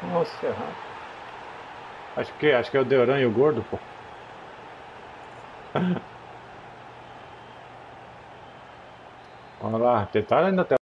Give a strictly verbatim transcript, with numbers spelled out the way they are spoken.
Nossa, errado. Acho que, acho que é o Deoran e o Gordo, pô. Vamos lá, tentaram ainda